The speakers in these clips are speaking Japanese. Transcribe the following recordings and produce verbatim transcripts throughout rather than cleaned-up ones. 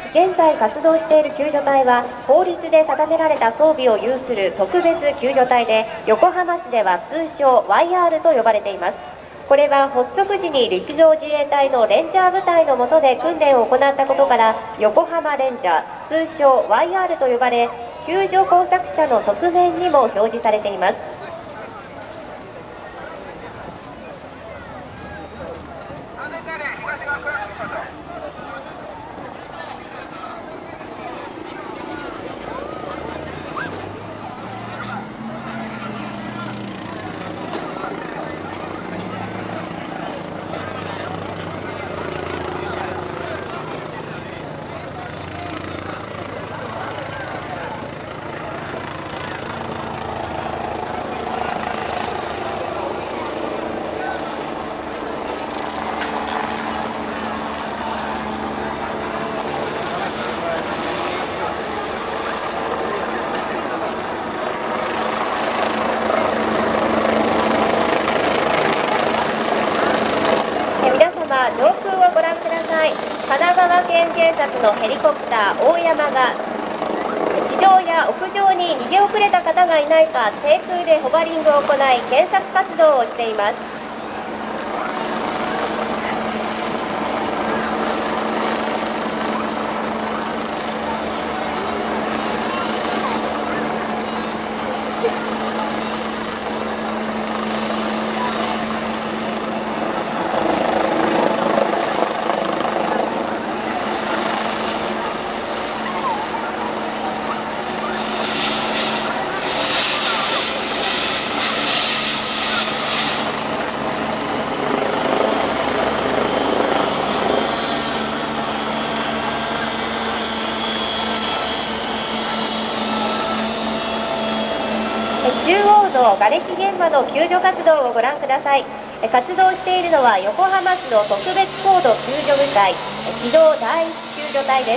現在活動している救助隊は法律で定められた装備を有する特別救助隊で、横浜市では通称 ワイアール と呼ばれています。これは発足時に陸上自衛隊のレンジャー部隊の下で訓練を行ったことから、横浜レンジャー、通称 ワイアール と呼ばれ、救助工作車の側面にも表示されています。上空をご覧ください。神奈川県警察のヘリコプター大山が地上や屋上に逃げ遅れた方がいないか低空でホバリングを行い検索活動をしています。中央の瓦礫現場の救助活動をご覧ください。活動しているのは横浜市の特別高度救助部隊機動第一救助隊です。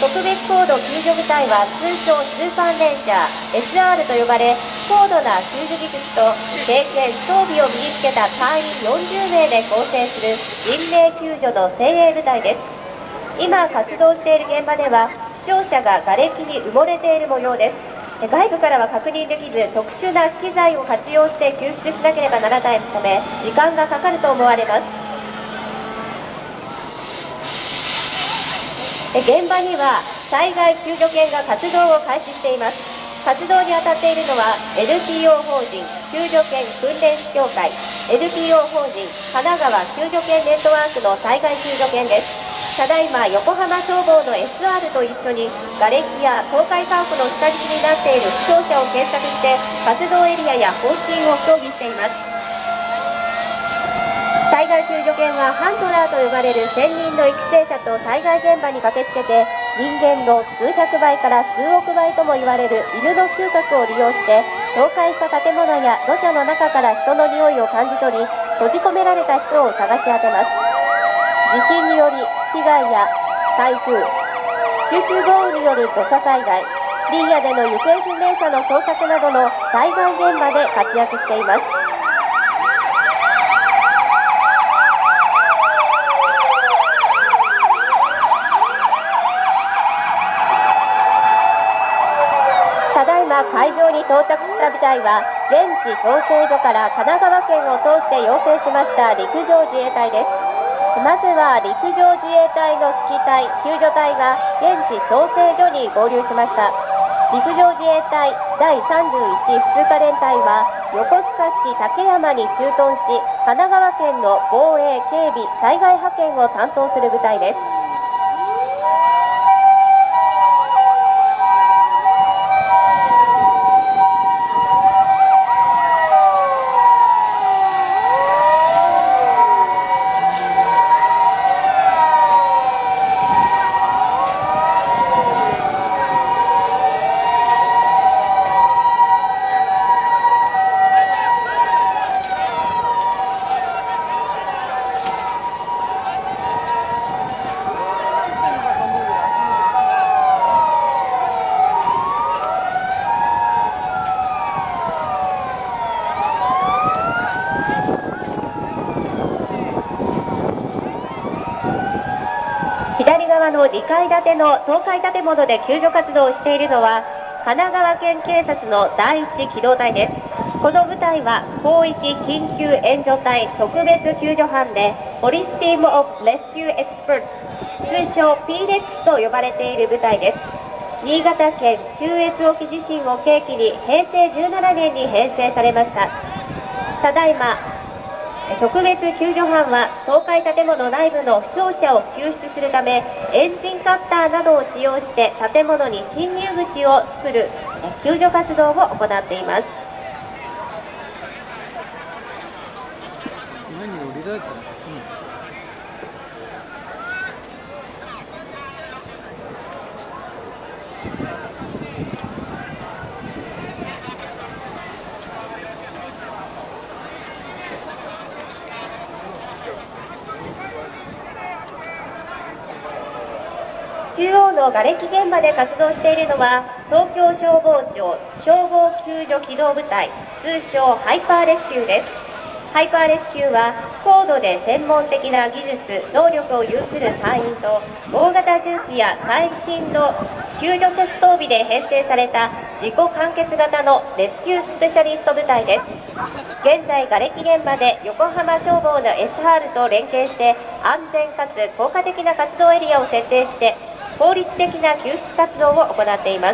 特別高度救助部隊は通称スーパーレンジャー エスアール と呼ばれ、高度な救助技術と経験装備を身につけた隊員よんじゅうめいで構成する人命救助の精鋭部隊です。今活動している現場では負傷者が瓦礫に埋もれている模様です。外部からは確認できず、特殊な資機材を活用して救出しなければならないため時間がかかると思われます。現場には災害救助犬が活動を開始しています。活動に当たっているのは エヌピーオー 法人救助犬訓練士協会、 エヌピーオー 法人神奈川救助犬ネットワークの災害救助犬です。ただいま横浜消防の エスアール と一緒に瓦礫や倒壊家屋の下敷きになっている負傷者を検索して活動エリアや方針を協議しています。災害救助犬はハンドラーと呼ばれる専任の育成者と災害現場に駆けつけて、人間の数百倍から数億倍とも言われる犬の嗅覚を利用して倒壊した建物や土砂の中から人の匂いを感じ取り、閉じ込められた人を探し当てます。地震により被害や台風、集中豪雨による土砂災害、林野での行方不明者の捜索などの災害現場で活躍しています。ただいま会場に到着した部隊は現地調整所から神奈川県を通して要請しました陸上自衛隊です。まずは陸上自衛隊の指揮隊、救助隊が現地調整所に合流しました。陸上自衛隊だいさんじゅういち普通科連隊は横須賀市竹山に駐屯し、神奈川県の防衛、警備、災害派遣を担当する部隊です。 側のにかい建ての倒壊建物で救助活動をしているのは神奈川県警察のだいいち機動隊です。この部隊は広域緊急援助隊特別救助班でポリスティーム・オブ・レスキュー・エクスパーツ、通称 ピーレックス と呼ばれている部隊です。新潟県中越沖地震を契機にへいせいじゅうななねんに編成されました。ただいま特別救助班は倒壊建物内部の負傷者を救出するためエンジンカッターなどを使用して建物に侵入口を作る救助活動を行っています。 何をリダイト、うん中央の瓦礫現場で活動しているのは東京消防庁消防救助機動部隊、通称ハイパーレスキューです。ハイパーレスキューは高度で専門的な技術能力を有する隊員と大型重機や最新の救助設装備で編成された自己完結型のレスキュースペシャリスト部隊です。現在瓦礫現場で横浜消防の エスアール と連携して安全かつ効果的な活動エリアを設定して効率的な救出活動を行っています。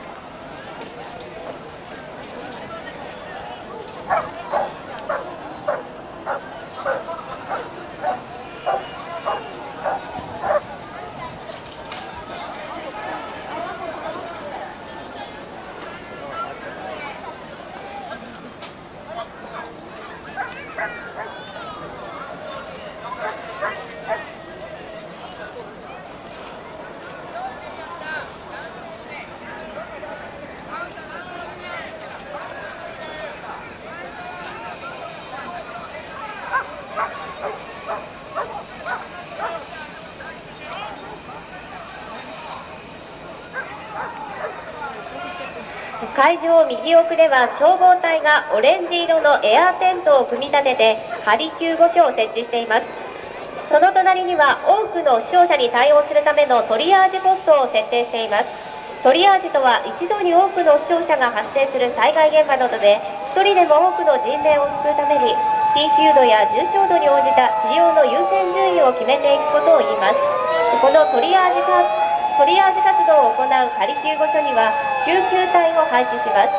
会場右奥では消防隊がオレンジ色のエアーテントを組み立てて仮救護所を設置しています。その隣には多くの負傷者に対応するためのトリアージポストを設定しています。トリアージとは一度に多くの負傷者が発生する災害現場などで一人でも多くの人命を救うために緊急度や重症度に応じた治療の優先順位を決めていくことを言います。このトリアージかトリアージ活動を行う仮救護所には救急隊を配置します。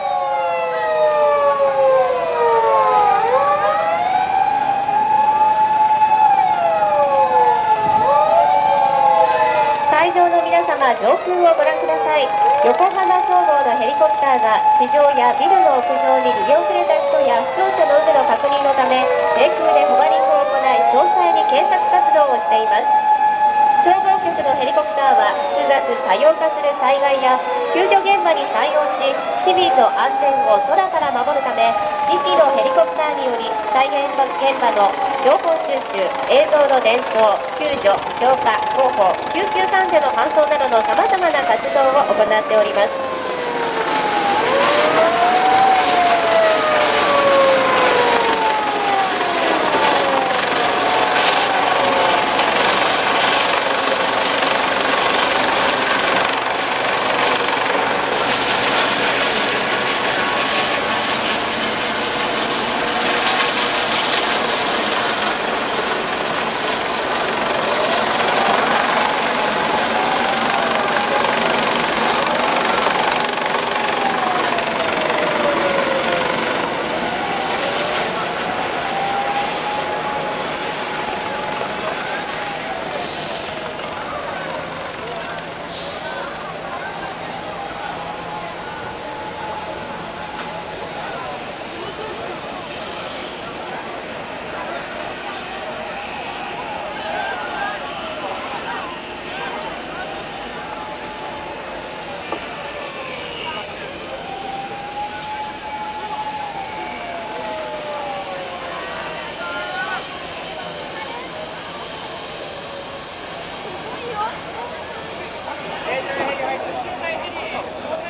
会場の皆様、上空をご覧ください。横浜消防のヘリコプターが地上やビルの屋上に逃げ遅れた人や負傷者の有無の確認のため低空でホバリングを行い詳細に検索活動をしています。消防局のヘリコプターは複雑多様化する災害や救助現場に対応し市民の安全を空から守るためにきのヘリコプターにより災害現場の情報収集、映像の伝送、救助、消火、広報、救急患者の搬送などのさまざまな活動を行っております。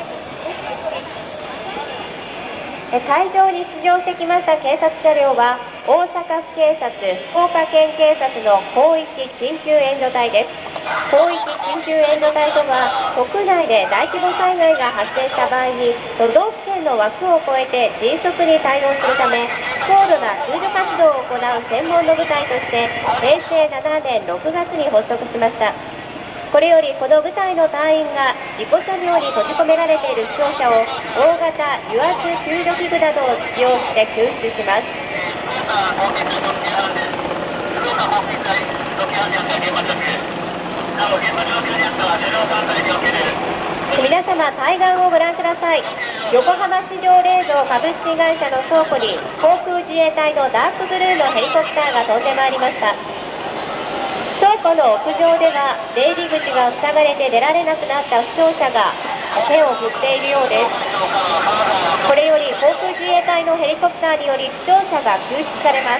会場に出場してきました警察車両は大阪府警察、福岡県警察の広域緊急援助隊です。広域緊急援助隊とは、国内で大規模災害が発生した場合に、都道府県の枠を超えて迅速に対応するため、高度な救助活動を行う専門の部隊として、へいせいななねんろくがつに発足しました。これよりこの部隊の隊員が事故車両に閉じ込められている負傷者を大型油圧救助器具などを使用して救出します。皆様、対岸をご覧ください。横浜市場冷蔵株式会社の倉庫に航空自衛隊のダークブルーのヘリコプターが飛んでまいりました。倉庫の屋上では出入り口が塞がれて出られなくなった負傷者が手を振っているようです。これより航空自衛隊のヘリコプターにより負傷者が救出されます。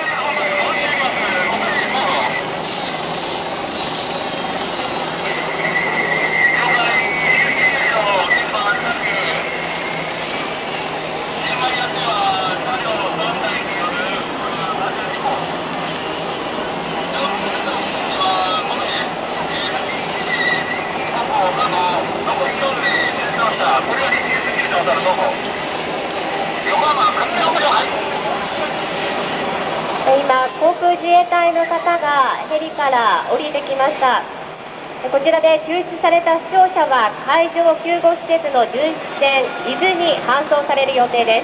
今、航空自衛隊の方がヘリから降りてきました。こちらで救出された負傷者は海上救護施設の巡視船伊豆に搬送される予定です。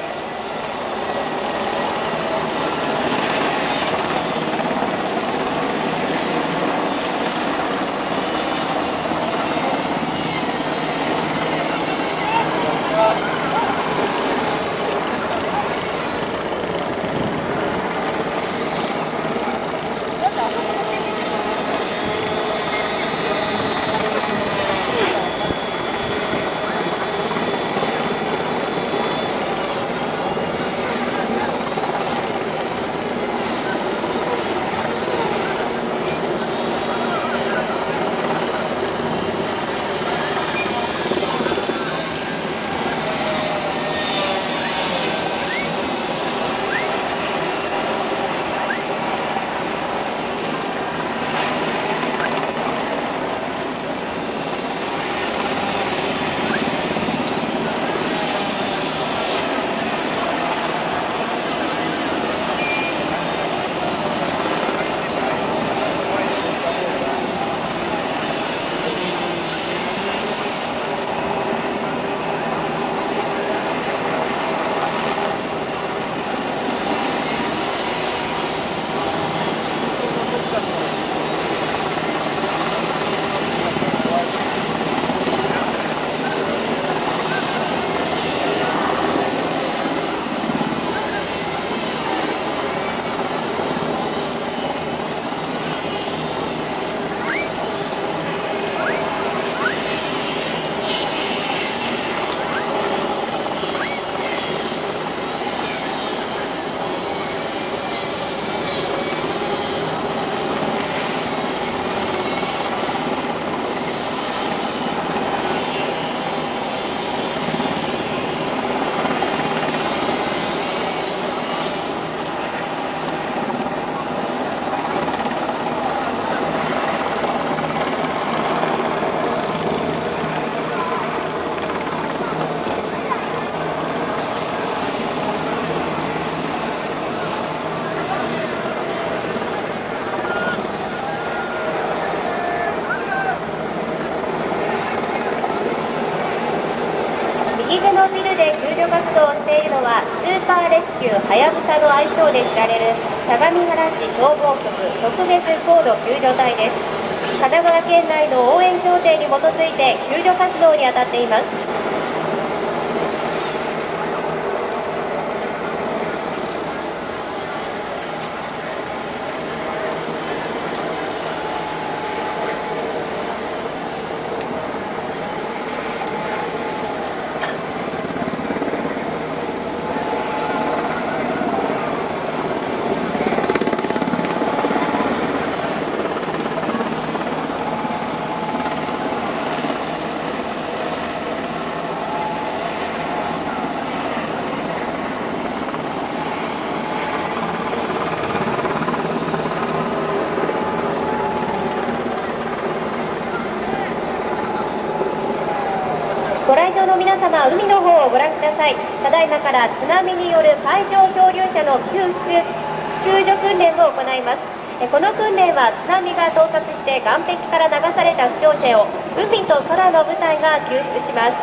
右手のビルで救助活動をしているのはスーパーレスキューはやぶさの愛称で知られる相模原市消防局特別高度救助隊です。神奈川県内の応援協定に基づいて救助活動に当たっています。 ご来場の皆様、海の方をご覧ください。ただいまから津波による海上漂流者の救出救助訓練を行います。この訓練は津波が到達して岸壁から流された負傷者を海と空の部隊が救出します。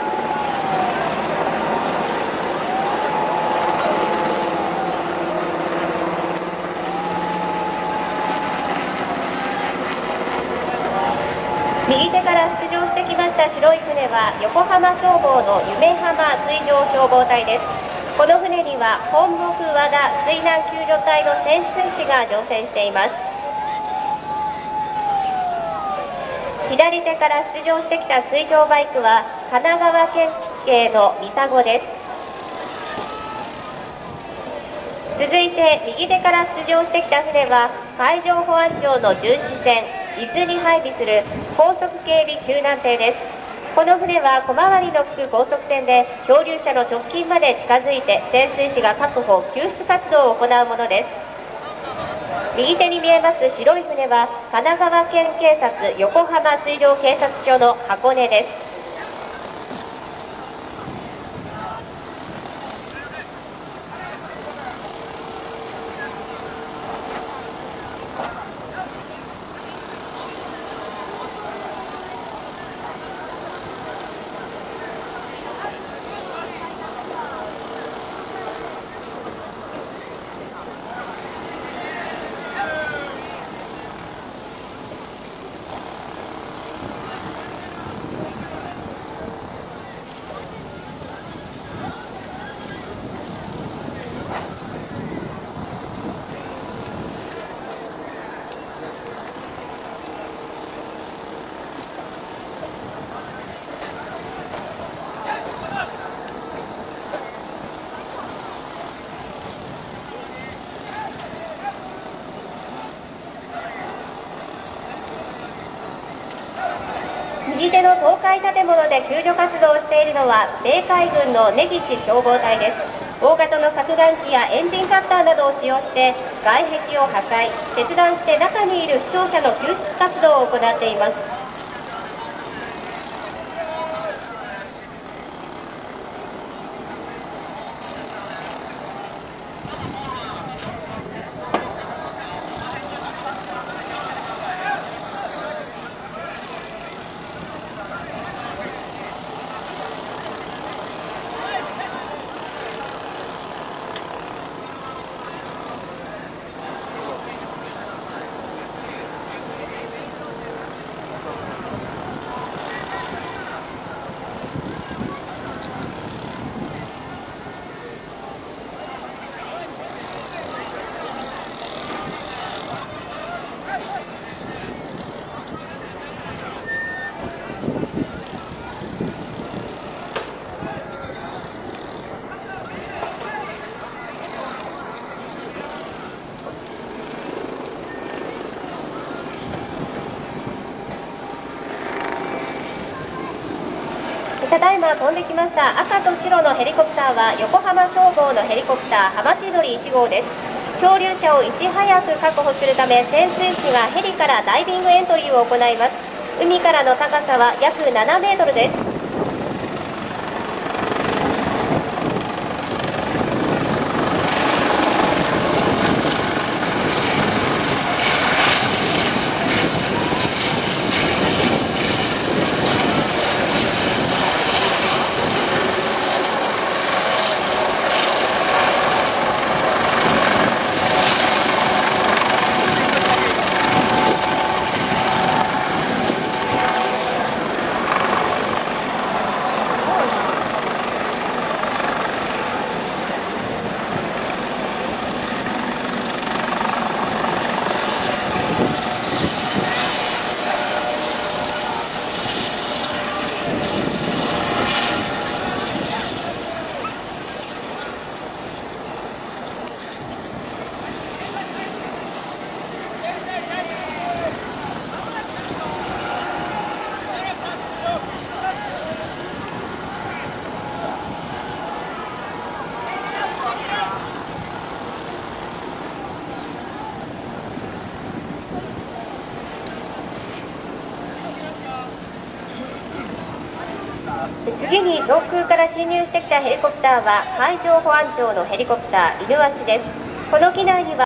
右手から出場してきました白い船は横浜消防の夢浜水上消防隊です。この船には本木和田水難救助隊の潜水士が乗船しています。左手から出場してきた水上バイクは神奈川県警のミサゴです。続いて右手から出場してきた船は海上保安庁の巡視船伊豆に配備する高速警備救難艇です。この船は小回りの利く高速船で漂流者の直近まで近づいて潜水士が確保救出活動を行うものです。右手に見えます白い船は神奈川県警察横浜水上警察署の箱根です。右手の倒壊建物で救助活動をしているのは米海軍の根岸消防隊です。大型の削岩機やエンジンカッターなどを使用して外壁を破壊切断して中にいる負傷者の救出活動を行っています。ただいま飛んできました赤と白のヘリコプターは横浜消防のヘリコプターハマチドリいち号です。漂流者をいち早く確保するため潜水士がヘリからダイビングエントリーを行います。海からの高さは約ななメートルです。 次に上空から侵入してきたヘリコプターは海上保安庁のヘリコプターイヌワシです。この機内には